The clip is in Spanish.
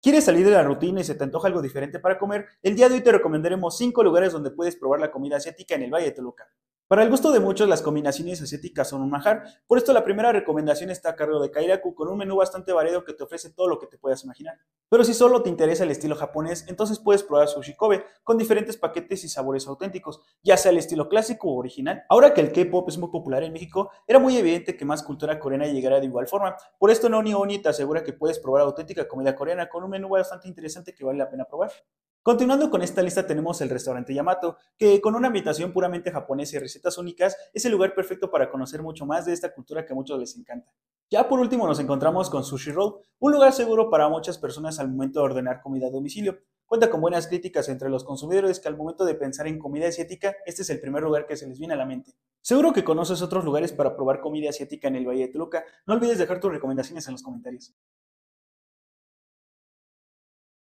¿Quieres salir de la rutina y se te antoja algo diferente para comer? El día de hoy te recomendaremos 5 lugares donde puedes probar la comida asiática en el Valle de Toluca. Para el gusto de muchos, las combinaciones asiáticas son un manjar. Por esto, la primera recomendación está a cargo de Kairaku, con un menú bastante variado que te ofrece todo lo que te puedas imaginar. Pero si solo te interesa el estilo japonés, entonces puedes probar Sushi Kobe, con diferentes paquetes y sabores auténticos, ya sea el estilo clásico o original. Ahora que el K-pop es muy popular en México, era muy evidente que más cultura coreana llegara de igual forma. Por esto, Noni Oni te asegura que puedes probar auténtica comida coreana con un menú bastante interesante que vale la pena probar. Continuando con esta lista tenemos el restaurante Yamato, que con una ambientación puramente japonesa y recetas únicas, es el lugar perfecto para conocer mucho más de esta cultura que a muchos les encanta. Ya por último nos encontramos con Sushi Roll, un lugar seguro para muchas personas al momento de ordenar comida a domicilio. Cuenta con buenas críticas entre los consumidores que al momento de pensar en comida asiática, este es el primer lugar que se les viene a la mente. Seguro que conoces otros lugares para probar comida asiática en el Valle de Toluca. No olvides dejar tus recomendaciones en los comentarios.